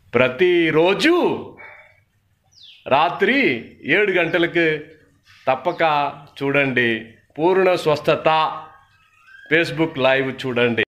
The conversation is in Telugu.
ప్రతిరోజు రాత్రి 7 గంటలకు తప్పక చూడండి. పూర్ణ స్వస్థత ఫేస్బుక్ లైవ్ చూడండి.